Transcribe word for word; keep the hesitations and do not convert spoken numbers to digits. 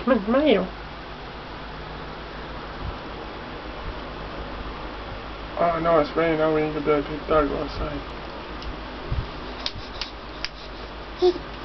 Come on, Mario. Oh no, it's raining now. We ain't gonna be able to take the dog outside.